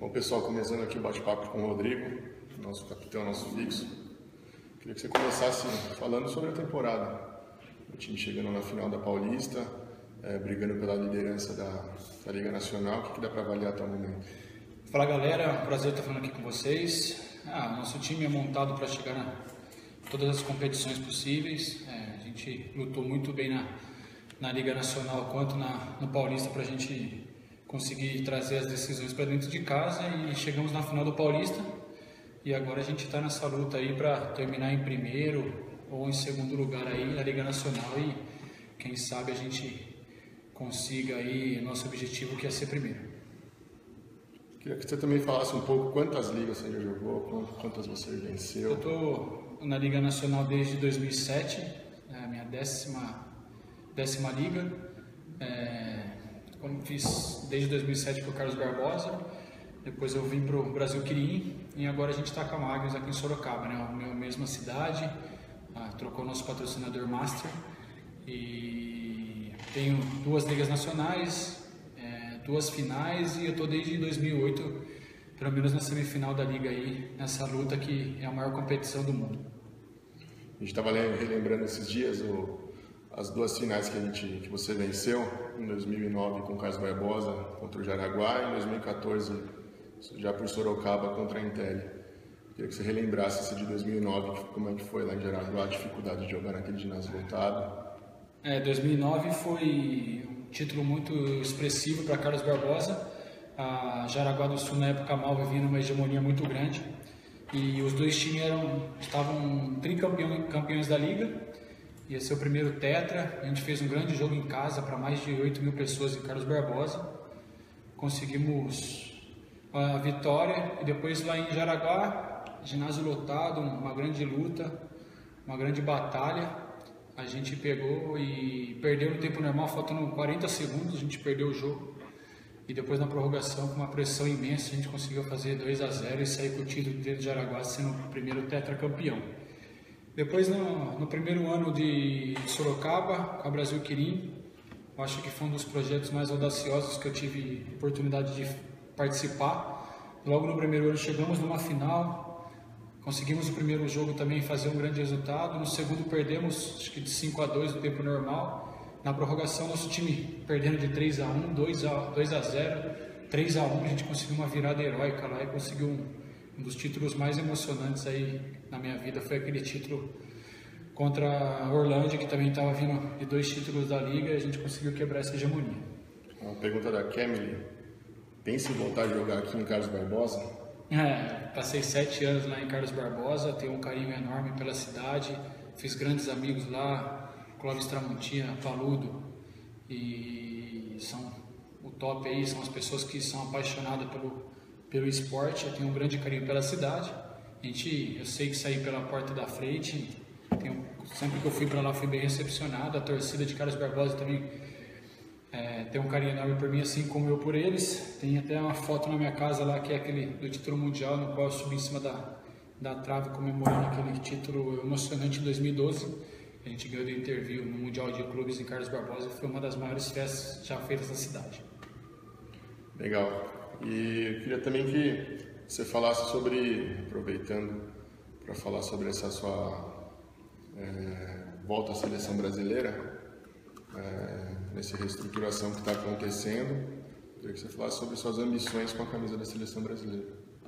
Bom, pessoal, começando aqui o bate-papo com o Rodrigo, nosso capitão, nosso fixo. Queria que você começasse falando sobre a temporada. O time chegando na final da Paulista, brigando pela liderança da Liga Nacional. O que dá para avaliar até o momento? Fala, galera, prazer estar falando aqui com vocês. Nosso time é montado para chegar em todas as competições possíveis. A gente lutou muito bem na Liga Nacional quanto no Paulista para a gente conseguir trazer as decisões para dentro de casa e chegamos na final do Paulista e agora a gente está nessa luta aí para terminar em primeiro ou em segundo lugar aí na Liga Nacional e quem sabe a gente consiga aí nosso objetivo, que é ser primeiro. Queria que você também falasse um pouco quantas ligas você já jogou, quantas você venceu. Eu estou na Liga Nacional desde 2007, é a minha décima liga. Como fiz desde 2007 para o Carlos Barbosa, depois eu vim para o Brasil Quirim e agora a gente está com a Magnus aqui em Sorocaba, né? A mesma cidade, trocou nosso patrocinador Master e tenho 2 ligas nacionais, 2 finais e eu estou desde 2008, pelo menos na semifinal da liga aí, nessa luta que é a maior competição do mundo. A gente estava relembrando esses dias as 2 finais que você venceu, em 2009 com o Carlos Barbosa contra o Jaraguá e em 2014 já por Sorocaba contra a Intel. Queria que você relembrasse esse de 2009, como é que foi lá em Jaraguá, a dificuldade de jogar naquele ginásio lotado. 2009 foi um título muito expressivo para Carlos Barbosa. A Jaraguá do Sul na época mal vivia numa hegemonia muito grande e os 2 times estavam tricampeões da liga. Ia ser o primeiro tetra, a gente fez um grande jogo em casa para mais de 8.000 pessoas em Carlos Barbosa. Conseguimos a vitória e depois lá em Jaraguá, ginásio lotado, uma grande luta, uma grande batalha. A gente pegou e perdeu no tempo normal, faltando 40 segundos, a gente perdeu o jogo. E depois na prorrogação, com uma pressão imensa, a gente conseguiu fazer 2-0 e sair com o título dentro de Jaraguá, sendo o primeiro tetracampeão. Depois, no primeiro ano de Sorocaba, com a Brasil Quirim, acho que foi um dos projetos mais audaciosos que eu tive oportunidade de participar. Logo no primeiro ano chegamos numa final, conseguimos o primeiro jogo também fazer um grande resultado. No segundo perdemos, acho que de 5-2 no tempo normal. Na prorrogação, nosso time perdendo de 3-1, 2-0, 3-1, a gente conseguiu uma virada heróica lá e conseguiu um dos títulos mais emocionantes aí na minha vida. Foi aquele título contra a Orlândia, que também estava vindo de 2 títulos da liga, e a gente conseguiu quebrar essa hegemonia. Uma pergunta da Kemily: pensa em voltar a jogar aqui em Carlos Barbosa? Passei 7 anos lá em Carlos Barbosa, tenho um carinho enorme pela cidade, fiz grandes amigos lá, Clóvis Tramontina, Paludo, e são o top aí, são as pessoas que são apaixonadas pelo esporte. Eu tenho um grande carinho pela cidade. Eu sei que saí pela porta da frente. Sempre que eu fui para lá fui bem recepcionado. A torcida de Carlos Barbosa também tem um carinho enorme por mim, assim como eu por eles. Tem até uma foto na minha casa lá que é aquele do título mundial, no qual eu subi em cima da trave comemorando aquele título emocionante em 2012. A gente ganhou do Interview no Mundial de Clubes em Carlos Barbosa. Foi uma das maiores festas já feitas na cidade. Legal. E eu queria também que você falasse sobre, aproveitando para falar sobre essa sua volta à seleção brasileira, nessa reestruturação que está acontecendo. Eu queria que você falasse sobre suas ambições com a camisa da seleção brasileira.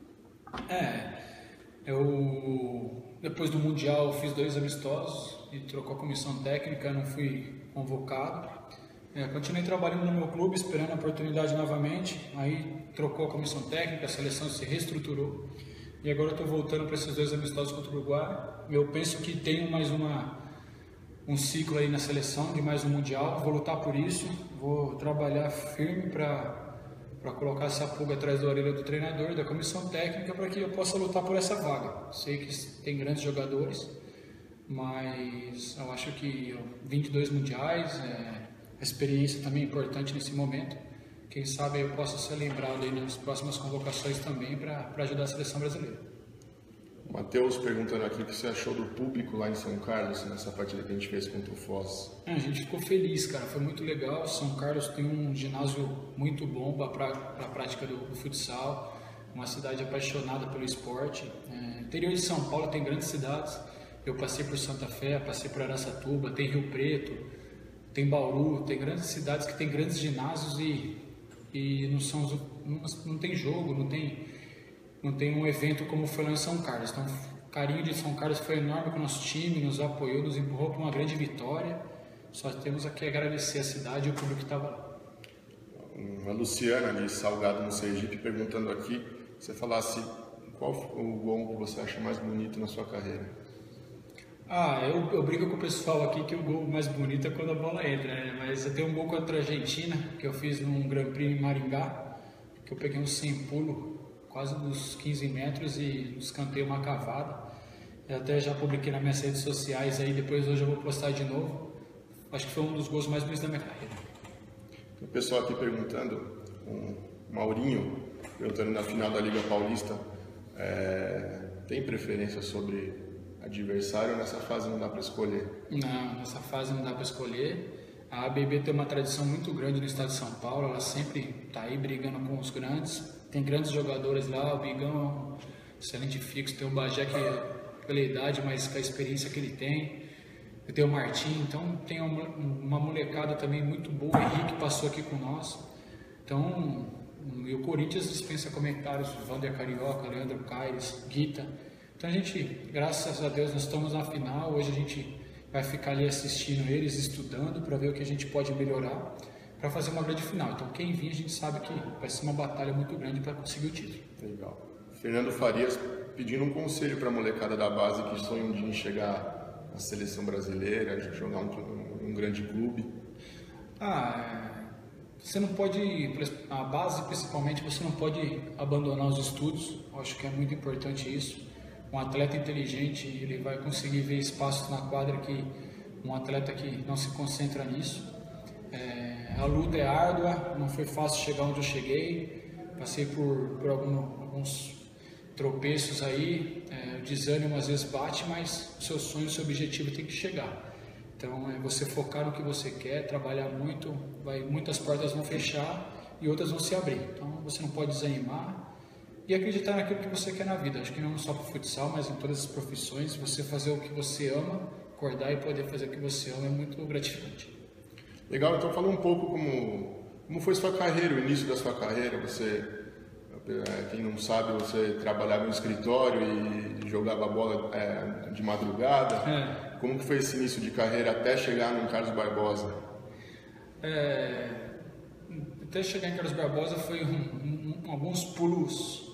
Depois do Mundial, fiz 2 amistosos e trocou a comissão técnica, não fui convocado. Continuei trabalhando no meu clube, esperando a oportunidade novamente. Aí trocou a comissão técnica, a seleção se reestruturou. E agora eu estou voltando para esses 2 amistosos contra o Uruguai. Eu penso que tenho mais um ciclo aí na seleção, de mais um Mundial. Vou lutar por isso, vou trabalhar firme para colocar essa pulga atrás da orelha do treinador, da comissão técnica, para que eu possa lutar por essa vaga. Sei que tem grandes jogadores, mas eu acho que eu vim de 2 mundiais, a experiência também é importante nesse momento. Quem sabe eu possa ser lembrado aí nas próximas convocações também para ajudar a seleção brasileira. Matheus perguntando aqui o que você achou do público lá em São Carlos, nessa partida que a gente fez contra o Foz. A gente ficou feliz, cara, foi muito legal. São Carlos tem um ginásio muito bom para a prática do futsal. uma cidade apaixonada pelo esporte. Interior de São Paulo tem grandes cidades, eu passei por Santa Fé, passei por Araçatuba, tem Rio Preto, tem Bauru, tem grandes cidades que tem grandes ginásios e não tem jogo, não tem um evento como foi lá em São Carlos. Então o carinho de São Carlos foi enorme com o nosso time, nos apoiou, nos empurrou para uma grande vitória. Só temos aqui a agradecer a cidade e o público que estava lá. A Luciana de Salgado, no Sergipe, perguntando aqui, você falasse qual o gol que você acha mais bonito na sua carreira? Eu brinco com o pessoal aqui que o gol mais bonito é quando a bola entra, né? Mas eu tenho um gol contra a Argentina, que eu fiz num Grand Prix em Maringá, que eu peguei um sem pulo, quase dos 15 metros e escanteio uma cavada. Eu até já publiquei nas minhas redes sociais aí, depois hoje eu vou postar de novo. Acho que foi um dos gols mais bonitos da minha carreira. O pessoal aqui perguntando, o Maurinho, perguntando na final da Liga Paulista, tem preferência sobre adversário? Nessa fase não dá para escolher? Não, nessa fase não dá para escolher. A ABB tem uma tradição muito grande no estado de São Paulo, ela sempre está aí brigando com os grandes. Tem grandes jogadores lá, o Bigão é um excelente fixo, tem o Bagé que é pela idade, mas com a experiência que ele tem. Eu tenho o Martim, então tem uma molecada também muito boa, o Henrique passou aqui com nós. Então, e o Corinthians dispensa comentários, Wander Carioca, Leandro Caires, Guita. Então a gente, graças a Deus, nós estamos na final, hoje a gente vai ficar ali assistindo eles, estudando para ver o que a gente pode melhorar para fazer uma grande final. Então quem vir a gente sabe que vai ser uma batalha muito grande para conseguir o título. Legal. Fernando Farias pedindo um conselho para a molecada da base que sonha um dia em chegar na seleção brasileira, jogar um grande clube. Você não pode, a base principalmente, você não pode abandonar os estudos. Eu acho que é muito importante isso. Um atleta inteligente, ele vai conseguir ver espaços na quadra que um atleta que não se concentra nisso. A luta é árdua, não foi fácil chegar onde eu cheguei. Passei por alguns tropeços aí, o desânimo às vezes bate, mas o seu sonho, o seu objetivo tem que chegar. Então é você focar no que você quer, trabalhar muito, muitas portas vão fechar e outras vão se abrir. Então você não pode desanimar e acreditar naquilo que você quer na vida. Acho que não só para o futsal, mas em todas as profissões, você fazer o que você ama, acordar e poder fazer o que você ama é muito gratificante. Legal, então fala um pouco como foi sua carreira, o início da sua carreira. Quem não sabe, você trabalhava no escritório e jogava bola de madrugada. Como que foi esse início de carreira até chegar no Carlos Barbosa? Até chegar em Carlos Barbosa foi alguns pulos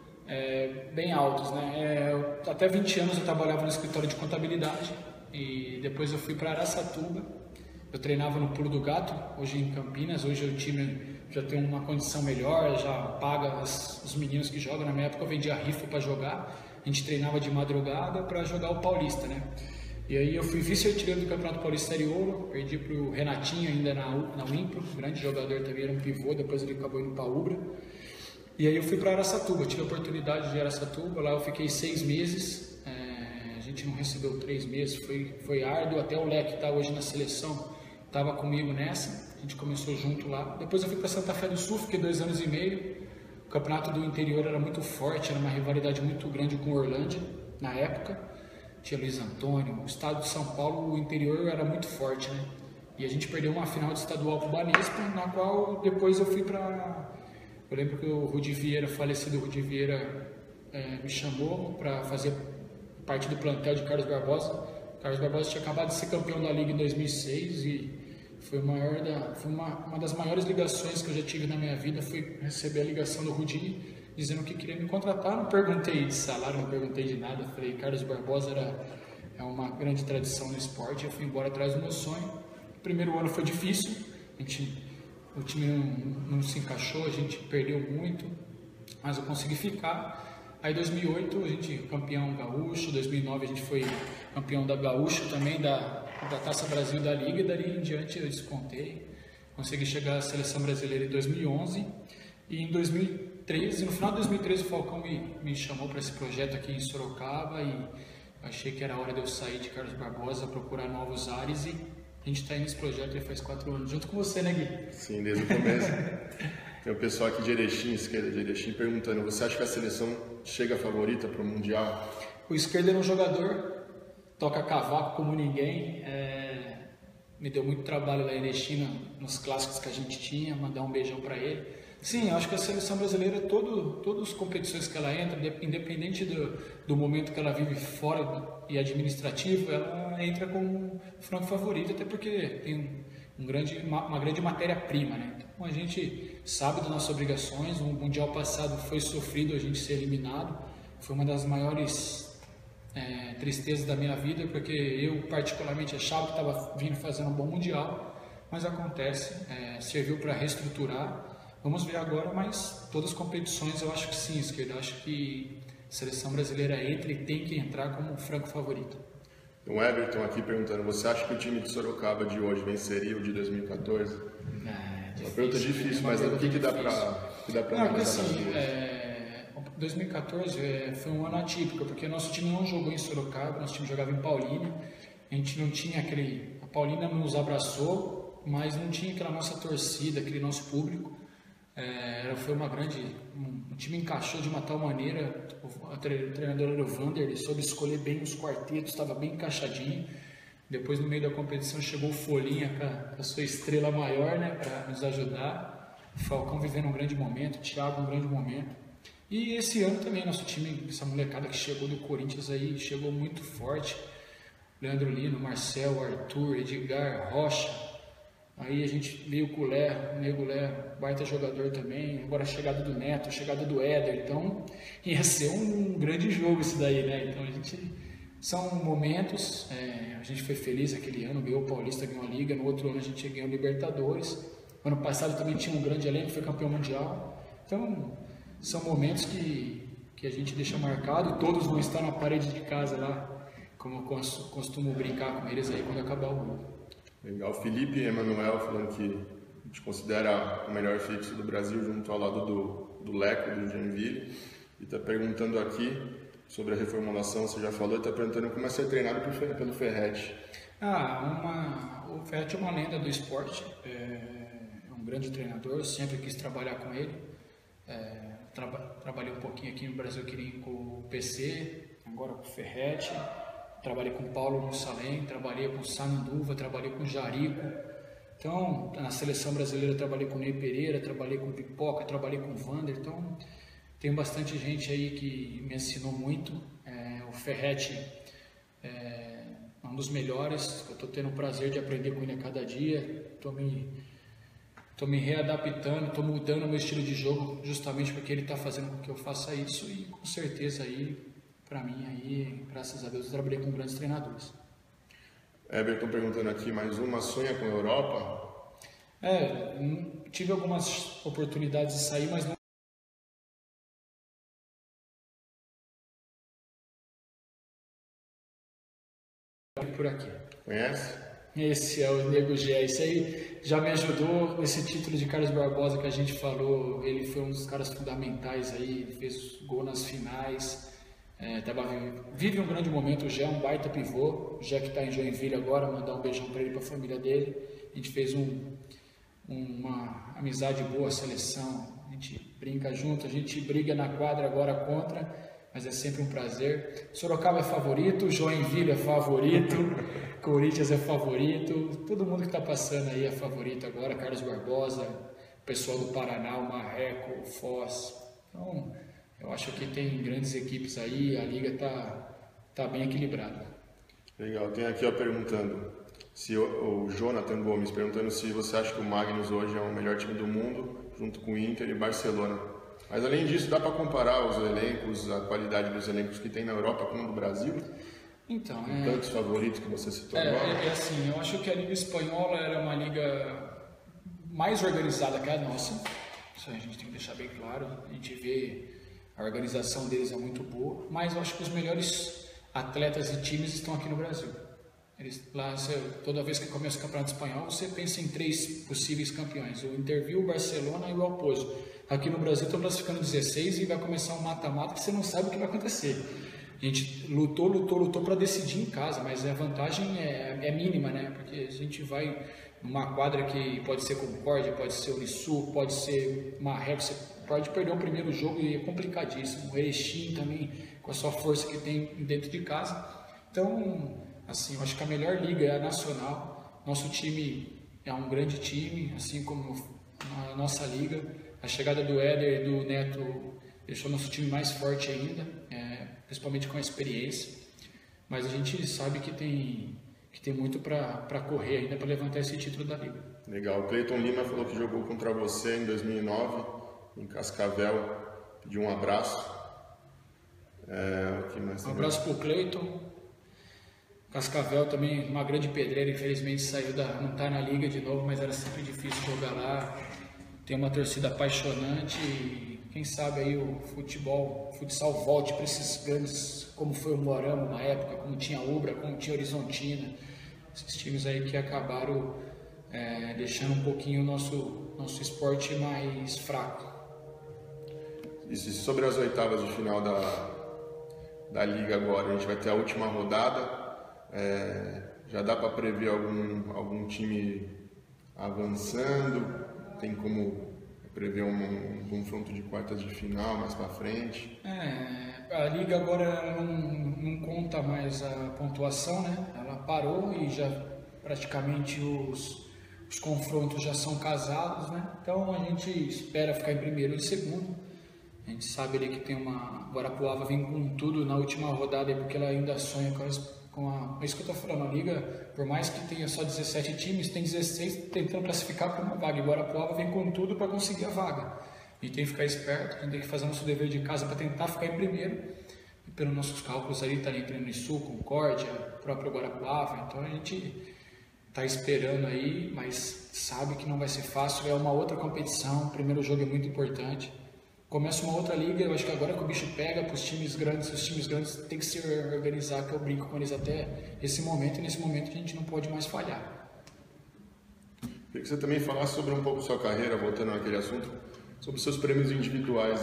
bem altos, né? Até 20 anos eu trabalhava no escritório de contabilidade e depois eu fui para Araçatuba. Eu treinava no Pulo do Gato, hoje em Campinas. Hoje o time já tem uma condição melhor, já paga os meninos que jogam. Na minha época eu vendia rifa para jogar, a gente treinava de madrugada para jogar o Paulista, né? E aí eu fui vice-artilheiro do Campeonato Paulista Ouro, perdi para o Renatinho ainda na Wimpro, grande jogador também, era um pivô, depois ele acabou indo para a Ubra. E aí eu fui para Araçatuba, tive a oportunidade de Araçatuba, lá eu fiquei 6 meses, a gente não recebeu 3 meses, foi árduo, até o Leque que está hoje na seleção estava comigo nessa, a gente começou junto lá. Depois eu fui para Santa Fé do Sul, fiquei 2 anos e meio. O campeonato do interior era muito forte, era uma rivalidade muito grande com Orlândia na época. Tinha Luiz Antônio, o estado de São Paulo, o interior era muito forte, né? E a gente perdeu uma final de estadual para o Banespa, na qual depois eu fui para... Eu lembro que o Rudi Vieira, falecido Rudi Vieira, me chamou para fazer parte do plantel de Carlos Barbosa. Carlos Barbosa tinha acabado de ser campeão da Liga em 2006 e foi uma das maiores ligações que eu já tive na minha vida, foi receber a ligação do Rudi dizendo que queria me contratar. Não perguntei de salário, não perguntei de nada. Falei, Carlos Barbosa é uma grande tradição no esporte. Eu fui embora atrás do meu sonho. O primeiro ano foi difícil, o time não se encaixou, a gente perdeu muito, mas eu consegui ficar. Aí em 2008 a gente campeão gaúcho, 2009 a gente foi campeão da gaúcho também, da Taça Brasil da Liga, e dali em diante eu descontei. Consegui chegar à seleção brasileira em 2011 e em 2013, no final de 2013 o Falcão me chamou para esse projeto aqui em Sorocaba e achei que era a hora de eu sair de Carlos Barbosa, procurar novos ares, e a gente está aí nesse projeto já faz 4 anos, junto com você, né, Gui? Sim, desde o começo. Tem o pessoal aqui de Erechim, esquerda de Erechim, perguntando, você acha que a seleção chega favorita para o Mundial? O esquerda é um jogador, toca cavaco como ninguém, me deu muito trabalho lá em Erechim, nos clássicos que a gente tinha, mandar um beijão para ele. Sim, eu acho que a seleção brasileira, todas as competições que ela entra, independente do momento que ela vive fora e administrativo, ela entra como franco favorito, até porque tem uma grande matéria-prima, né? Então a gente sabe das nossas obrigações. O Mundial passado foi sofrido a gente ser eliminado, foi uma das maiores tristezas da minha vida, porque eu particularmente achava que estava vindo fazendo um bom Mundial, mas acontece, serviu para reestruturar. Vamos ver agora, mas todas as competições eu acho que sim, esquerda. Eu acho que a seleção brasileira entra e tem que entrar como franco favorito. O Everton aqui perguntando, você acha que o time de Sorocaba de hoje venceria o de 2014? Uma pergunta difícil, mas o que dá para analisar? Assim, 2014 foi um ano atípico, porque nosso time não jogou em Sorocaba, nosso time jogava em Paulínia. A gente não tinha a Paulínia nos abraçou, mas não tinha aquela nossa torcida, aquele nosso público. Foi um time encaixou de uma tal maneira, o treinador era o Vander, ele soube escolher bem os quartetos, estava bem encaixadinho. Depois, no meio da competição, chegou o Folhinha com a sua estrela maior, né, para nos ajudar. O Falcão vivendo um grande momento, o Thiago um grande momento. E esse ano também, nosso time, essa molecada que chegou do Corinthians aí, chegou muito forte. Leandro Lino, Marcel, Arthur, Edgar, Rocha. Aí a gente veio com o Nego Lé, baita jogador também. Agora a chegada do Neto, a chegada do Éder. Então ia ser um grande jogo isso daí, né? Então são momentos. A gente foi feliz aquele ano, ganhou o Paulista, ganhou a Liga. No outro ano a gente ganhou o Libertadores. Ano passado também tinha um grande elenco, foi campeão mundial. Então são momentos que a gente deixa marcado e todos vão estar na parede de casa lá, como eu costumo brincar com eles aí quando acabar o mundo. Legal. Felipe Emanuel falando que a gente considera o melhor fixo do Brasil junto ao lado do Leco, do Joinville. E está perguntando aqui sobre a reformulação, você já falou, e está perguntando como é ser treinado pelo Ferretti. O Ferretti é uma lenda do esporte, é um grande treinador, sempre quis trabalhar com ele. Trabalhei um pouquinho aqui no Brasil com o PC, agora com o Ferretti. Trabalhei com o Paulo Mussalem, trabalhei com o Sananduva, trabalhei com o Jarico. Então, na seleção brasileira trabalhei com o Ney Pereira, trabalhei com o Pipoca, trabalhei com o Vander. Então, tem bastante gente aí que me ensinou muito. O Ferretti é um dos melhores, eu estou tendo o prazer de aprender com ele a cada dia. Estou me readaptando, estou mudando o meu estilo de jogo justamente porque ele está fazendo com que eu faça isso e com certeza aí, para mim, aí, graças a Deus, eu trabalhei com grandes treinadores. Everton perguntando aqui, mais uma, sonha com a Europa? Tive algumas oportunidades de sair, mas não por aqui. Conhece? Esse é o Nego Gé, esse aí já me ajudou nesse título de Carlos Barbosa que a gente falou, ele foi um dos caras fundamentais aí, fez gol nas finais. Vive um grande momento, o Gé é um baita pivô, o Gé que está em Joinville agora, mandar um beijão para ele e para a família dele. A gente fez uma amizade boa, a seleção, a gente brinca junto, a gente briga na quadra agora contra, mas é sempre um prazer. Sorocaba é favorito, Joinville é favorito, Corinthians é favorito, todo mundo que está passando aí é favorito agora, Carlos Barbosa, o pessoal do Paraná, o Marreco, o Foz. Então, eu acho que tem grandes equipes aí, a liga tá bem equilibrada. Legal, tem aqui perguntando, o Jonathan Gomes perguntando se você acha que o Magnus hoje é o melhor time do mundo, junto com o Inter e Barcelona. Mas além disso, dá para comparar os elencos, a qualidade dos elencos que tem na Europa com o do Brasil? Então, tantos favoritos que você citou agora? Assim, eu acho que a Liga Espanhola é uma liga mais organizada que a nossa, isso a gente tem que deixar bem claro, a gente vê a organização deles é muito boa, mas eu acho que os melhores atletas e times estão aqui no Brasil. Toda vez que começa o Campeonato Espanhol, você pensa em 3 possíveis campeões, o Interville, o Barcelona e o Alpozo. Aqui no Brasil estão classificando 16 e vai começar um mata-mata que você não sabe o que vai acontecer. A gente lutou para decidir em casa, mas a vantagem é mínima, né? Porque a gente vai numa quadra que pode ser Concórdia, pode ser Unisul, pode ser Marreco, você pode perder o primeiro jogo e é complicadíssimo. O Erechim também, com a sua força que tem dentro de casa. Então, assim, eu acho que a melhor liga é a nacional. Nosso time é um grande time, assim como a nossa liga. A chegada do Éder e do Neto deixou nosso time mais forte ainda, principalmente com a experiência. Mas a gente sabe que tem muito para correr ainda para levantar esse título da liga. Legal. O Cleiton Lima falou que jogou contra você em 2009, em Cascavel. Pediu um abraço. Um abraço para o Cleiton. Cascavel também, uma grande pedreira, infelizmente não está na liga de novo, mas era sempre difícil jogar lá. Tem uma torcida apaixonante e quem sabe aí o futsal volte para esses grandes, como foi o Moarama na época, como tinha Ubra, como tinha Horizontina, esses times aí que acabaram deixando um pouquinho o nosso esporte mais fraco. E sobre as oitavas de final da liga agora, a gente vai ter a última rodada. Já dá para prever algum time avançando? Tem como prever um confronto de quartas de final mais para frente? A liga agora não conta mais a pontuação, né? Ela parou e já praticamente os confrontos já são casados, né? Então a gente espera ficar em primeiro e segundo. A gente sabe ali que tem Guarapuava vem com tudo na última rodada porque ela ainda sonha é isso que eu estou falando, a liga, por mais que tenha só 17 times, tem 16 tentando classificar para uma vaga, e Guarapuava vem com tudo para conseguir a vaga. A gente tem que ficar esperto, a gente tem que fazer nosso dever de casa para tentar ficar em primeiro, e pelos nossos cálculos ali, está entre Unisul, Concórdia, próprio Guarapuava, então a gente está esperando aí, mas sabe que não vai ser fácil, é uma outra competição, o primeiro jogo é muito importante. Começa uma outra liga, eu acho que agora que o bicho pega para os times grandes tem que se organizar, que eu brinco com eles até esse momento, e nesse momento a gente não pode mais falhar. Queria que você também falasse sobre um pouco sua carreira, voltando naquele assunto, sobre seus prêmios individuais.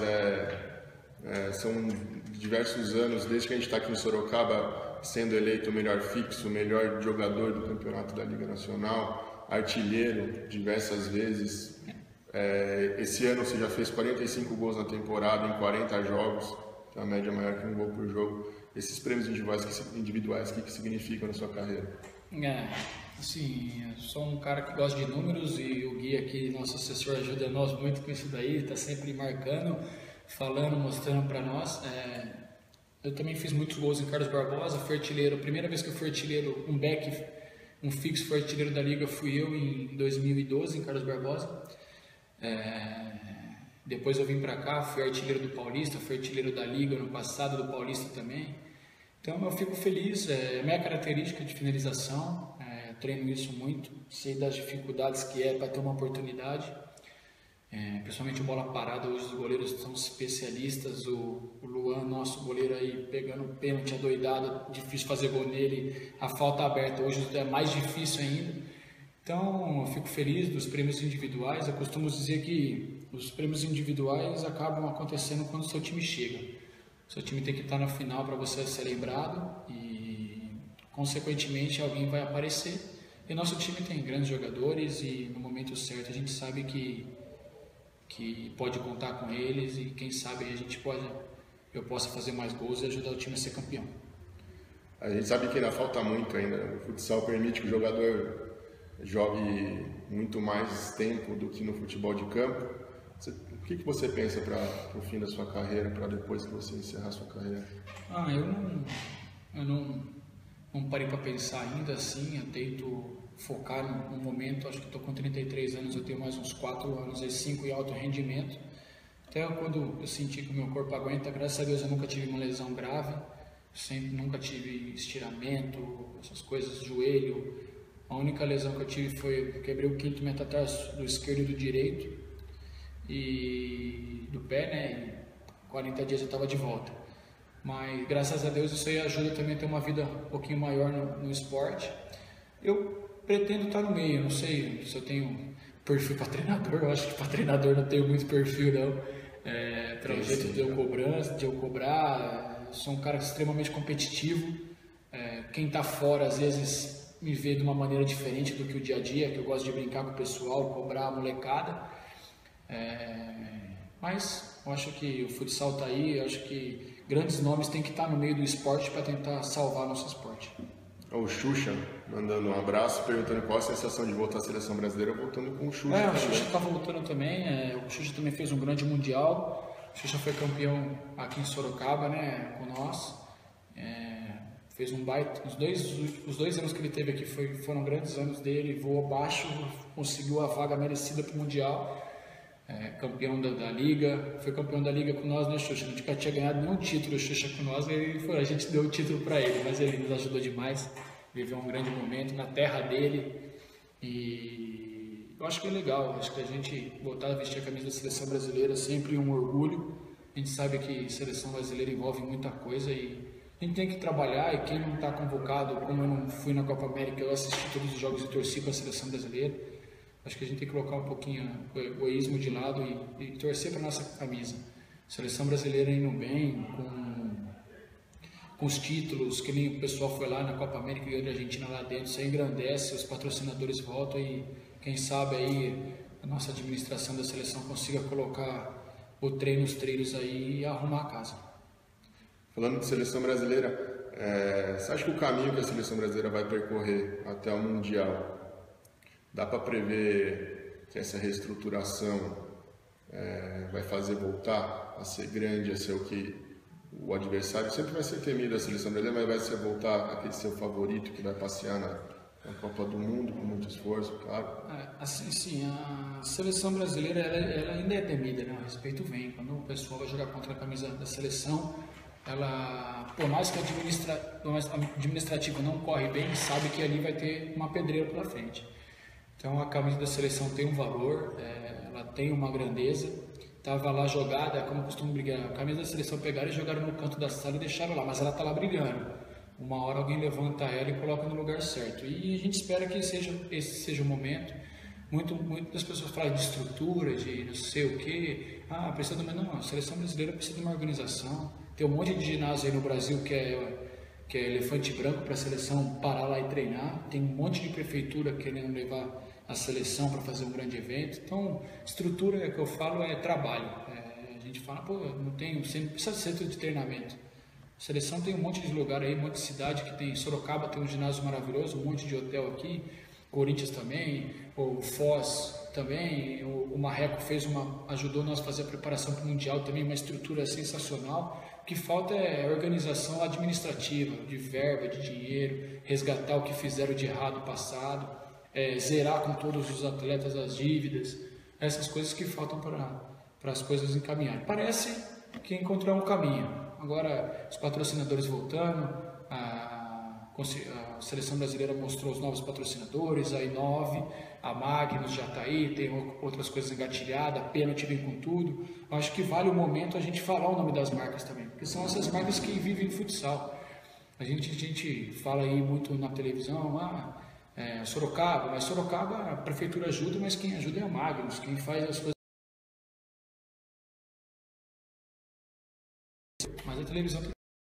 São diversos anos, desde que a gente está aqui em Sorocaba, sendo eleito o melhor fixo, o melhor jogador do campeonato da Liga Nacional, artilheiro diversas vezes. Esse ano você já fez 45 gols na temporada em 40 jogos, que é uma média maior que um gol por jogo. Esses prêmios individuais, o que significam na sua carreira? Assim, eu sou um cara que gosta de números e o Gui aqui, nosso assessor, ajuda nós muito com isso daí, está sempre marcando, falando, mostrando para nós. Eu também fiz muitos gols em Carlos Barbosa, fui artilheiro, a primeira vez que eu fui artilheiro, um fixo foi artilheiro da Liga, fui eu em 2012 em Carlos Barbosa. Depois eu vim para cá, fui artilheiro do Paulista, fui artilheiro da Liga no passado, do Paulista também. Então eu fico feliz, minha característica de finalização, treino isso muito, sei das dificuldades que é para ter uma oportunidade, principalmente bola parada, hoje os goleiros são especialistas, o Luan, nosso goleiro aí, pegando pênalti adoidado, difícil fazer gol nele, a falta aberta hoje é mais difícil ainda. Então, eu fico feliz dos prêmios individuais. Eu costumo dizer que os prêmios individuais acabam acontecendo quando o seu time chega. O seu time tem que estar na final para você ser lembrado e, consequentemente, alguém vai aparecer. E nosso time tem grandes jogadores e, no momento certo, a gente sabe que pode contar com eles e, quem sabe, eu possa fazer mais gols e ajudar o time a ser campeão. A gente sabe que ainda falta muito ainda. O futsal permite que o jogador jogue muito mais tempo do que no futebol de campo. O que você pensa para o fim da sua carreira, para depois que você encerrar a sua carreira? Eu não parei para pensar ainda assim, eu tento focar no momento, acho que estou com 33 anos, eu tenho mais uns 4 anos, 5 em alto rendimento. Até quando eu senti que o meu corpo aguenta, graças a Deus eu nunca tive uma lesão grave, nunca tive estiramento, essas coisas, joelho. A única lesão que eu tive foi que eu quebrei o quinto metatarso do esquerdo e do direito e do pé, né? E 40 dias eu estava de volta. Mas graças a Deus isso aí ajuda também a ter uma vida um pouquinho maior no esporte. Eu pretendo estar no meio, não sei se eu tenho perfil para treinador, eu acho que para treinador não tenho muito perfil não. Pelo jeito de eu cobrar, sou um cara extremamente competitivo. Quem está fora às vezes me vê de uma maneira diferente do que o dia a dia, que eu gosto de brincar com o pessoal, cobrar a molecada. Mas eu acho que o futsal está aí, eu acho que grandes nomes têm que estar no meio do esporte para tentar salvar nosso esporte. O Xuxa mandando um abraço, perguntando qual a sensação de voltar à seleção brasileira, voltando com o Xuxa. O Xuxa está voltando também, o Xuxa também fez um grande mundial, o Xuxa foi campeão aqui em Sorocaba, né, com nós. Fez um baita, os dois anos que ele teve aqui foram grandes anos dele, voou baixo, conseguiu a vaga merecida para o mundial. Campeão da Liga, foi campeão da Liga com nós, né, Xuxa? A gente nunca tinha ganhado nenhum título, o Xuxa com nós, a gente deu o título para ele, mas ele nos ajudou demais, viveu um grande momento na terra dele, e eu acho que é legal, acho que a gente voltar a vestir a camisa da seleção brasileira é sempre um orgulho. A gente sabe que a seleção brasileira envolve muita coisa e a gente tem que trabalhar, e quem não está convocado, como eu não fui na Copa América, eu assisti todos os jogos e torci para a seleção brasileira. Acho que a gente tem que colocar um pouquinho o egoísmo de lado e torcer para a nossa camisa. A seleção brasileira indo bem, com os títulos, que nem o pessoal foi lá na Copa América e ganhou da Argentina lá dentro, isso aí engrandece, os patrocinadores voltam e quem sabe aí a nossa administração da seleção consiga colocar os treinos aí e arrumar a casa. Falando de seleção brasileira, você acha que o caminho que a seleção brasileira vai percorrer até o Mundial, dá para prever que essa reestruturação vai fazer voltar a ser grande, a ser o que o adversário sempre vai ser temido, a seleção brasileira, mas vai ser voltar aquele seu favorito que vai passear na Copa do Mundo com muito esforço, claro? Assim, sim, a seleção brasileira ela ainda é temida, né? O respeito vem. Quando o pessoal vai jogar contra a camisa da seleção, ela, por mais que o administrativo não corre bem, sabe que ali vai ter uma pedreira pela frente. Então a camisa da seleção tem um valor, ela tem uma grandeza. Estava lá jogada, como costumo brigar, a camisa da seleção pegaram e jogaram no canto da sala e deixaram lá, mas ela está lá brigando. Uma hora alguém levanta ela e coloca no lugar certo. E a gente espera que esse seja o momento. Muitas pessoas falam de estrutura, de não sei o quê. Precisa de uma... Não, a seleção brasileira precisa de uma organização. Tem um monte de ginásio aí no Brasil que é elefante branco para a seleção parar lá e treinar. Tem um monte de prefeitura querendo levar a seleção para fazer um grande evento. Então, estrutura que eu falo é trabalho. A gente fala, não precisa de centro de treinamento. A seleção tem um monte de lugar aí, um monte de cidade que tem. Sorocaba tem um ginásio maravilhoso, um monte de hotel aqui. Corinthians também, o Foz também. O Marreco ajudou nós a fazer a preparação para o Mundial também, uma estrutura sensacional. O que falta é organização administrativa, de verba, de dinheiro, resgatar o que fizeram de errado no passado, zerar com todos os atletas as dívidas, essas coisas que faltam para as coisas encaminharem. Parece que encontramos um caminho. Agora, os patrocinadores voltando, a seleção brasileira mostrou os novos patrocinadores, a Inove, a Magnus já está aí, tem outras coisas engatilhadas, a Pênalti vem com tudo. Eu acho que vale o momento a gente falar o nome das marcas também, porque são essas marcas que vivem futsal. A gente fala aí muito na televisão, Sorocaba, mas Sorocaba a prefeitura ajuda, mas quem ajuda é a Magnus, quem faz as coisas. Mas a televisão.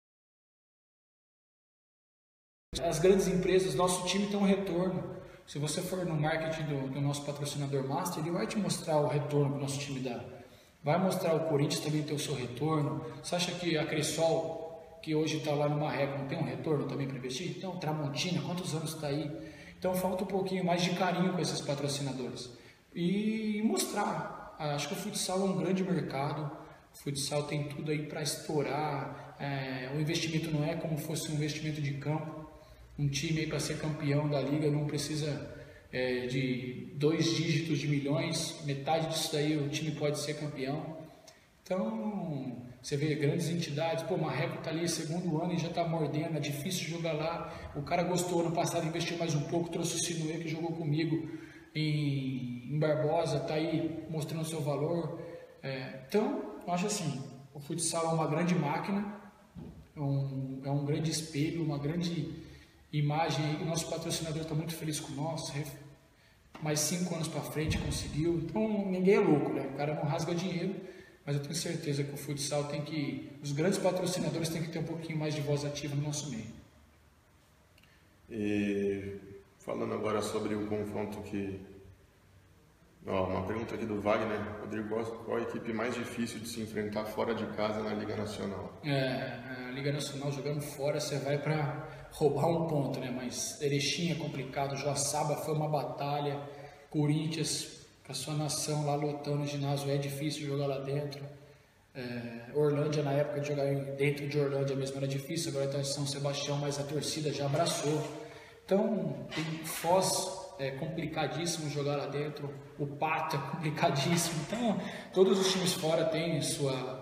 As grandes empresas, nosso time tem um retorno. Se você for no marketing do nosso patrocinador master, ele vai te mostrar o retorno que o nosso time dá. Vai mostrar o Corinthians também ter o seu retorno. Você acha que a Cressol, que hoje está lá no Marreco, não tem um retorno também para investir? Então, Tramontina, quantos anos está aí? Então, falta um pouquinho mais de carinho com esses patrocinadores. E mostrar. Acho que o futsal é um grande mercado. O futsal tem tudo aí para estourar. O investimento não é como fosse um investimento de campo. Um time aí para ser campeão da liga não precisa de 2 dígitos de milhões, metade disso daí o time pode ser campeão. Então, você vê grandes entidades, o Marreco está ali segundo ano e já está mordendo, é difícil jogar lá. O cara gostou, ano passado investiu mais um pouco, trouxe o Sinuê que jogou comigo em Barbosa, está aí mostrando o seu valor. Então, eu acho assim, o futsal é uma grande máquina, é um grande espelho, uma grande imagem. O nosso patrocinador está muito feliz com nós, mais 5 anos para frente conseguiu. Então ninguém é louco, né? O cara não rasga dinheiro, mas eu tenho certeza que o futsal os grandes patrocinadores têm que ter um pouquinho mais de voz ativa no nosso meio. E Falando agora sobre o confronto que... uma pergunta aqui do Wagner. Rodrigo, qual a equipe mais difícil de se enfrentar fora de casa na Liga Nacional? A Liga Nacional jogando fora, você vai para roubar um ponto, né? Mas Erechim é complicado, Joaçaba foi uma batalha, Corinthians, com a sua nação lá lotando o ginásio, é difícil jogar lá dentro. Orlândia, na época de jogar dentro de Orlândia mesmo era difícil, agora está em São Sebastião, mas a torcida já abraçou. Então, tem Foz, é complicadíssimo jogar lá dentro, o Pato é complicadíssimo. Então, todos os times fora têm sua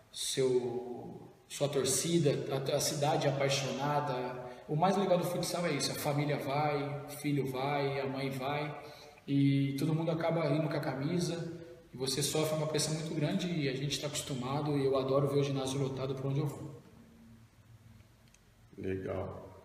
torcida, a cidade é apaixonada. O mais legal do futsal é isso, a família vai, o filho vai, a mãe vai, e todo mundo acaba indo com a camisa. E você sofre uma pressão muito grande e a gente está acostumado, e eu adoro ver o ginásio lotado por onde eu vou. Legal.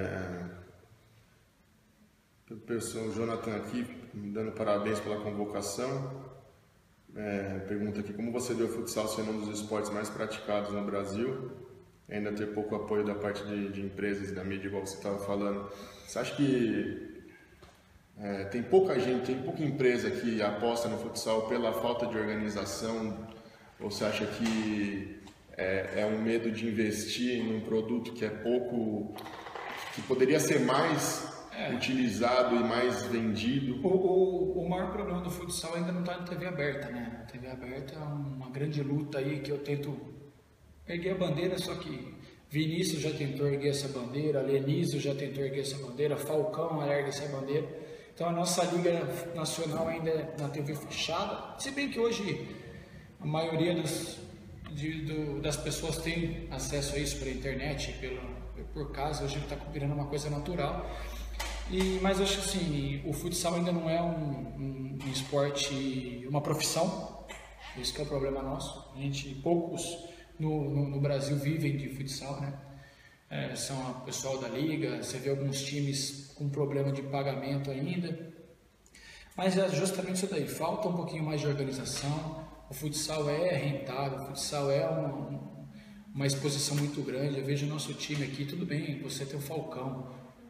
O Jonathan aqui, me dando parabéns pela convocação. Pergunta aqui, como você vê o futsal sendo um dos esportes mais praticados no Brasil? Ainda ter pouco apoio da parte de empresas e da mídia, igual você estava falando. Você acha que tem pouca empresa que aposta no futsal pela falta de organização? Ou você acha que é um medo de investir em um produto que é pouco, que poderia ser mais utilizado e mais vendido? O maior problema do futsal ainda não está na TV aberta, né? A TV aberta é uma grande luta aí que eu tento erguer a bandeira, só que Vinícius já tentou erguer essa bandeira, Lenísio já tentou erguer essa bandeira, Falcão ergue essa bandeira. Então a nossa Liga Nacional ainda é na TV fechada, se bem que hoje a maioria das pessoas tem acesso a isso pela internet, por casa, hoje está virando uma coisa natural. Mas eu acho assim, o futsal ainda não é um esporte, uma profissão, esse que é o problema nosso. Poucos no Brasil vivem de futsal, né? São o pessoal da liga, você vê alguns times com problema de pagamento ainda, mas é justamente isso daí, falta um pouquinho mais de organização. O futsal é rentável, o futsal é uma exposição muito grande. Eu vejo o nosso time aqui, tudo bem, você tem o Falcão,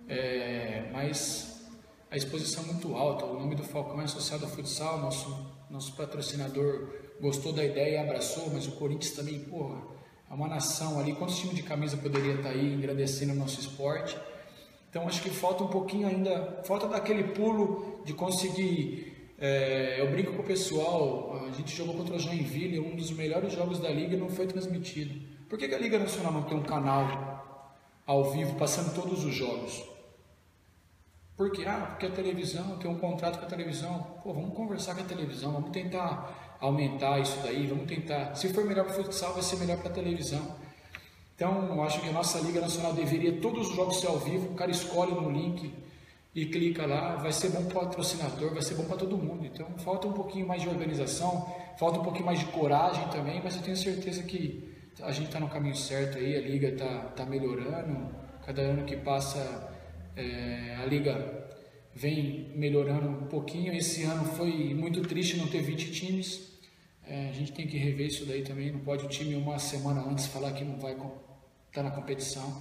mas a exposição é muito alta, o nome do Falcão é associado ao futsal, nosso patrocinador gostou da ideia e abraçou, mas o Corinthians também, é uma nação ali, quantos times de camisa poderia estar aí engrandecendo o nosso esporte? Então acho que falta um pouquinho ainda, falta daquele pulo de conseguir, eu brinco com o pessoal, a gente jogou contra o Joinville, um dos melhores jogos da Liga, não foi transmitido. Por que a Liga Nacional não tem um canal ao vivo passando todos os jogos? Por quê? Porque a televisão, tem um contrato com a televisão. Vamos conversar com a televisão, vamos tentar aumentar isso daí, vamos tentar. Se for melhor para o futsal, vai ser melhor para a televisão. Então, eu acho que a nossa Liga Nacional deveria, todos os jogos ser ao vivo, o cara escolhe no link e clica lá, vai ser bom para o patrocinador, vai ser bom para todo mundo. Então, falta um pouquinho mais de organização, falta um pouquinho mais de coragem também, mas eu tenho certeza que a gente está no caminho certo aí, a Liga está melhorando, cada ano que passa a Liga vem melhorando um pouquinho. Esse ano foi muito triste não ter 20 times, a gente tem que rever isso daí também, não pode o time uma semana antes falar que não vai estar na competição.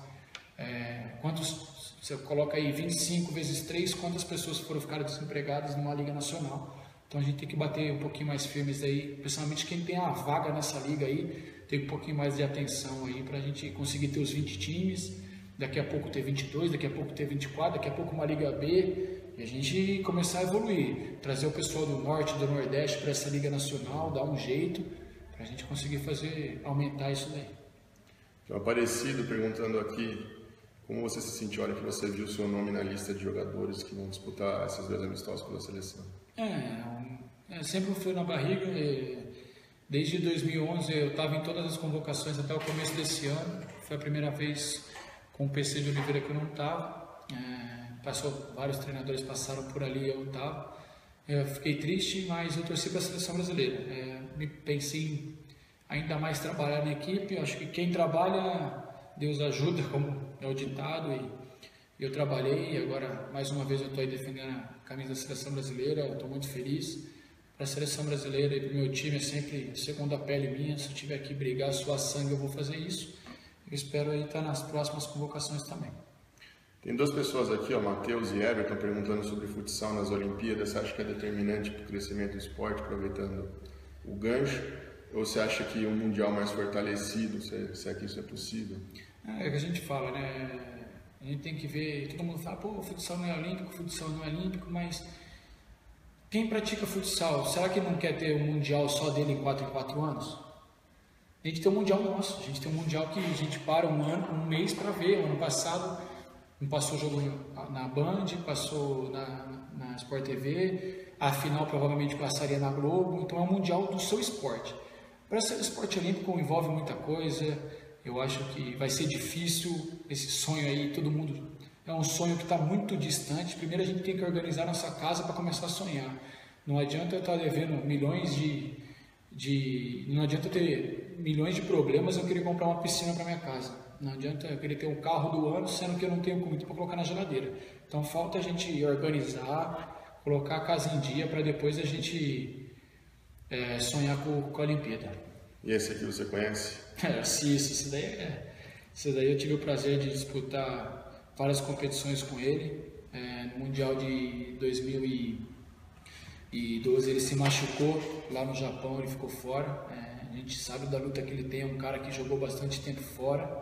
Você coloca aí 25 vezes 3, quantas pessoas foram ficar desempregadas numa Liga Nacional? Então a gente tem que bater um pouquinho mais firmes aí, principalmente quem tem a vaga nessa liga aí, tem um pouquinho mais de atenção aí para a gente conseguir ter os 20 times, daqui a pouco ter 22, daqui a pouco ter 24, daqui a pouco uma Liga B, e a gente começar a evoluir, trazer o pessoal do Norte, do Nordeste para essa Liga Nacional, dar um jeito para a gente conseguir aumentar isso daí. Tem um Aparecido perguntando aqui, como você se sentiu a hora que você viu o seu nome na lista de jogadores que vão disputar esses 2 amistosos pela seleção? Sempre fui na barriga, desde 2011 eu estava em todas as convocações até o começo desse ano, foi a primeira vez com o PC de Oliveira que eu não estava, vários treinadores passaram por ali, eu estava, eu fiquei triste, mas eu torci para a seleção brasileira, pensei em ainda mais trabalhar na equipe, acho que quem trabalha, Deus ajuda, como é o ditado, e eu trabalhei, e agora mais uma vez eu estou aí defendendo a camisa da seleção brasileira, estou muito feliz. Para a seleção brasileira e para o meu time é sempre segunda pele minha, se eu tiver que brigar, suar sangue, eu vou fazer isso. Eu espero aí estar nas próximas convocações também. Tem duas pessoas aqui, ó, Matheus e Everton, perguntando sobre futsal nas Olimpíadas. Você acha que é determinante para o crescimento do esporte, aproveitando o gancho? Ou você acha que um mundial mais fortalecido, se é que isso é possível? É o que a gente fala, né? A gente tem que ver, todo mundo fala, pô, o futsal não é olímpico, o futsal não é olímpico, mas quem pratica futsal, será que não quer ter um mundial só dele em 4 anos? A gente tem um mundial nosso, a gente tem um mundial que a gente para um mês para ver. O ano passado não passou jogo na Band, passou na Sport TV, a final provavelmente passaria na Globo, então é um mundial do seu esporte. Para ser esporte olímpico envolve muita coisa, eu acho que vai ser difícil esse sonho aí, todo mundo, é um sonho que está muito distante. Primeiro a gente tem que organizar nossa casa para começar a sonhar. Não adianta eu estar devendo não adianta eu ter milhões de problemas e eu querer comprar uma piscina para minha casa. Não adianta eu querer ter um carro do ano, sendo que eu não tenho comida para colocar na geladeira. Então falta a gente organizar, colocar a casa em dia para depois a gente sonhar com a Olimpíada. E esse aqui você conhece? Esse daí eu tive o prazer de disputar várias competições com ele. No Mundial de 2012 ele se machucou lá no Japão, ele ficou fora. A gente sabe da luta que ele tem, é um cara que jogou bastante tempo fora.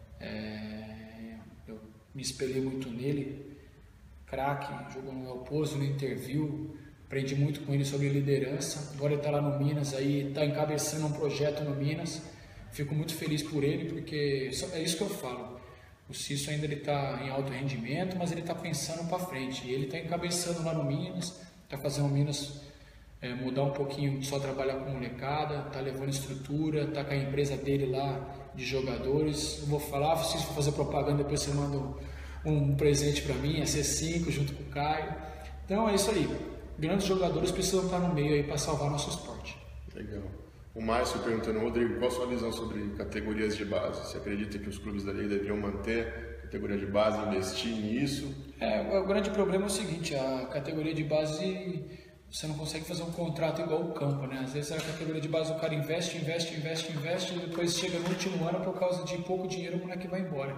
Eu me espelhei muito nele, craque, jogou no El Pozo, no Interview, aprendi muito com ele sobre liderança. Agora ele está lá no Minas, aí está encabeçando um projeto no Minas. Fico muito feliz por ele, porque é isso que eu falo. O Cício ainda está em alto rendimento, mas ele está pensando para frente. Ele está encabeçando lá no Minas, está fazendo o Minas mudar um pouquinho, só trabalhar com molecada, está levando estrutura, está com a empresa dele lá de jogadores. Eu vou falar, se for fazer propaganda, depois você manda um presente para mim, a C5 junto com o Caio. Então é isso aí. Grandes jogadores precisam estar no meio aí para salvar nosso esporte. Legal. O Márcio perguntando, Rodrigo, qual a sua visão sobre categorias de base? Você acredita que os clubes da Liga deveriam manter a categoria de base e investir nisso? O grande problema é o seguinte, a categoria de base, você não consegue fazer um contrato igual o campo, né? Às vezes a categoria de base o cara investe e depois chega no último ano por causa de pouco dinheiro o moleque vai embora.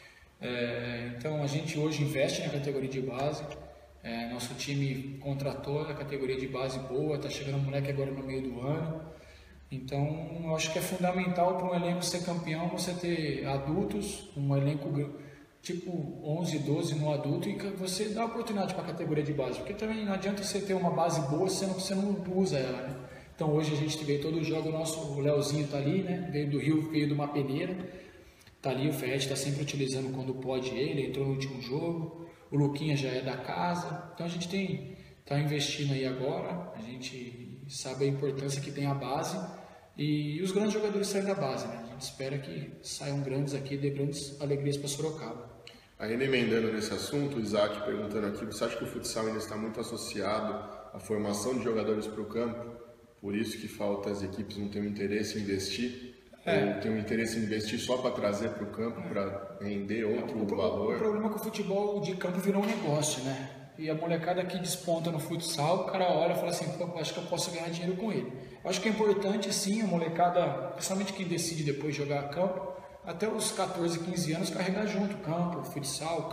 Então a gente hoje investe na categoria de base. Nosso time contratou a categoria de base boa, está chegando um moleque agora no meio do ano. Então, eu acho que é fundamental para um elenco ser campeão você ter adultos, um elenco tipo 11, 12 no adulto, e você dá oportunidade para a categoria de base, porque também não adianta você ter uma base boa se você não usa ela, né? Então, hoje a gente vê todo o jogo, o Leozinho está ali, né? Veio do Rio, veio de uma peneira, está ali, o Fred está sempre utilizando quando pode ele, entrou no último jogo, o Luquinha já é da casa, então a gente está investindo aí agora, a gente sabe a importância que tem a base e os grandes jogadores saem da base, né? A gente espera que saiam grandes aqui e dê grandes alegrias para Sorocaba. Ainda emendando nesse assunto, o Isaac perguntando aqui, você acha que o futsal ainda está muito associado à formação de jogadores para o campo? Por isso que falta, as equipes não têm um interesse em investir? Ou tem um interesse em investir só para trazer para o campo, para render outro valor? O problema é que o futebol de campo virou um negócio, né? E a molecada que desponta no futsal, o cara olha e fala assim, pô, acho que eu posso ganhar dinheiro com ele. Eu acho que é importante sim a molecada, principalmente quem decide depois jogar campo, até os 14, 15 anos carregar junto campo, futsal.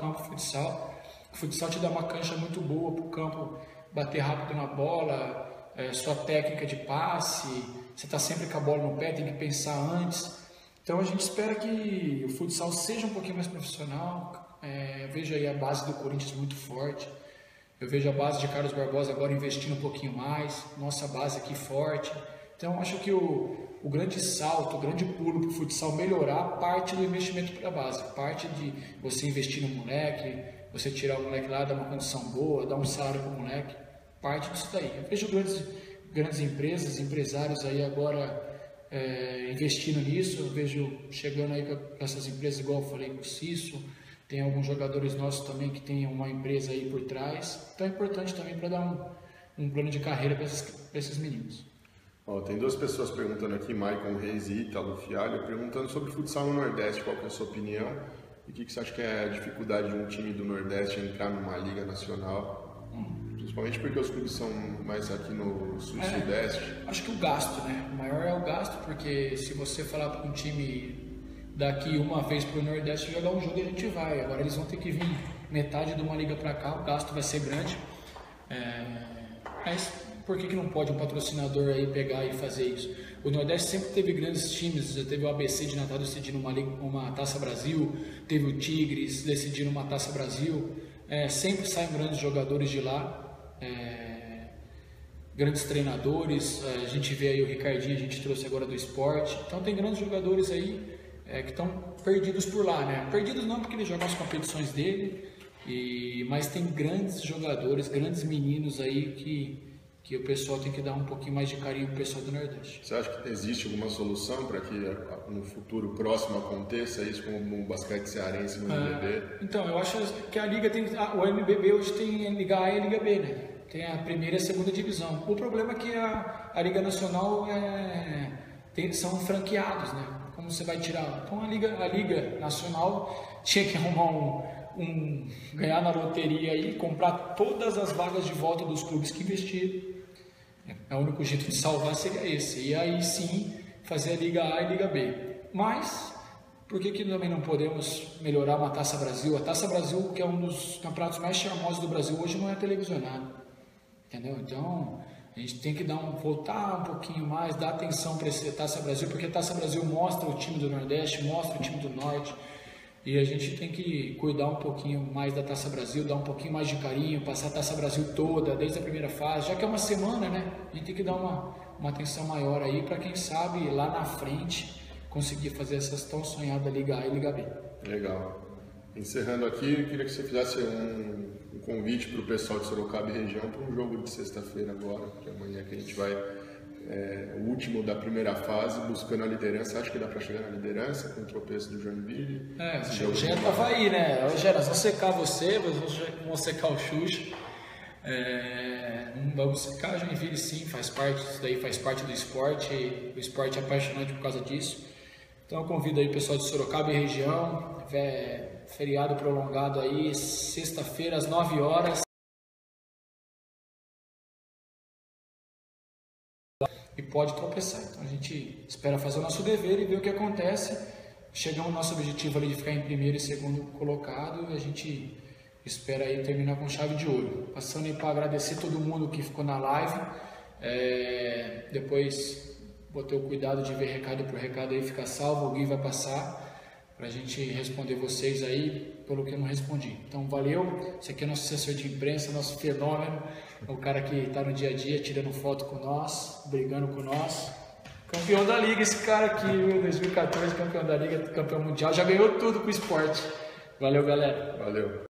O futsal te dá uma cancha muito boa para o campo bater rápido na bola, sua técnica de passe, você está sempre com a bola no pé, tem que pensar antes. Então a gente espera que o futsal seja um pouquinho mais profissional. Vejo aí a base do Corinthians muito forte. Eu vejo a base de Carlos Barbosa agora investindo um pouquinho mais, nossa base aqui forte. Então, acho que o grande salto, o grande pulo para o futsal melhorar parte do investimento para a base, parte de você investir no moleque, você tirar o moleque lá, dar uma condição boa, dar um salário para o moleque, parte disso daí. Eu vejo grandes empresas, empresários aí agora investindo nisso, eu vejo chegando aí com essas empresas, igual eu falei com o Cício. Tem alguns jogadores nossos também que tem uma empresa aí por trás. Então é importante também para dar um plano de carreira para esses meninos. Tem duas pessoas perguntando aqui, Maicon Reis e Ítalo Fialho, perguntando sobre futsal no Nordeste, qual que é a sua opinião? E o que você acha que é a dificuldade de um time do Nordeste entrar numa liga nacional? Principalmente porque os clubes são mais aqui no Sul e Sudeste. Acho que o gasto, né? O maior é o gasto, porque se você falar para um time daqui uma vez para o Nordeste jogar um jogo e a gente vai. Agora eles vão ter que vir metade de uma liga para cá, o gasto vai ser grande. Mas por que não pode um patrocinador aí pegar e fazer isso? O Nordeste sempre teve grandes times, já teve o ABC de Natal decidindo uma Taça Brasil, teve o Tigres decidindo uma Taça Brasil, sempre saem grandes jogadores de lá, grandes treinadores, a gente vê aí o Ricardinho, a gente trouxe agora do esporte, então tem grandes jogadores aí que estão perdidos por lá, né? Perdidos não porque eles jogam as competições dele, mas tem grandes jogadores, grandes meninos aí que o pessoal tem que dar um pouquinho mais de carinho pro pessoal do Nordeste. Você acha que existe alguma solução para que no futuro próximo aconteça isso como o basquete cearense no NBB? Então, eu acho que a liga tem, o NBB hoje tem a Liga A e a Liga B, né? Tem a primeira e a segunda divisão. O problema é que a Liga Nacional são franqueados, né? Como você vai tirar? Então a Liga Nacional tinha que arrumar ganhar na loteria e comprar todas as vagas de volta dos clubes que investiram. O único jeito de salvar seria esse. E aí sim fazer a Liga A e a Liga B. Mas por que também não podemos melhorar uma Taça Brasil? A Taça Brasil, que é um dos campeonatos mais charmosos do Brasil, hoje não é televisionado. Entendeu? Então a gente tem que voltar um pouquinho mais, dar atenção para essa Taça Brasil, porque a Taça Brasil mostra o time do Nordeste, mostra o time do Norte. E a gente tem que cuidar um pouquinho mais da Taça Brasil, dar um pouquinho mais de carinho, passar a Taça Brasil toda, desde a primeira fase, já que é uma semana, né? A gente tem que dar uma atenção maior aí para quem sabe lá na frente conseguir fazer essas tão sonhadas Liga A e Liga B. Legal. Encerrando aqui, eu queria que você fizesse um convite para o pessoal de Sorocaba e região para um jogo de sexta-feira agora, que amanhã que a gente vai... o último da primeira fase, buscando a liderança. Acho que dá para chegar na liderança com o tropeço do Joinville. O Gera tava aí, né? Gera, nós vamos secar você, vamos secar o Xuxa. Não vamos secar, Joinville sim, faz parte, isso daí faz parte do esporte. O esporte é apaixonante por causa disso. Então eu convido aí o pessoal de Sorocaba e região, feriado prolongado aí, sexta-feira às 9 horas. E pode tropeçar. Então a gente espera fazer o nosso dever e ver o que acontece. Chegamos ao nosso objetivo ali de ficar em primeiro e segundo colocado, e a gente espera aí terminar com chave de ouro. Passando aí para agradecer todo mundo que ficou na live. Depois vou ter o cuidado de ver recado por recado aí, ficar salvo, o Gui vai passar para a gente responder vocês aí pelo que eu não respondi. Então valeu, esse aqui é nosso assessor de imprensa, nosso fenômeno, o cara que está no dia a dia tirando foto com nós, brigando com nós. Campeão da Liga esse cara aqui, 2014, campeão da Liga, campeão mundial, já ganhou tudo com o esporte. Valeu, galera. Valeu.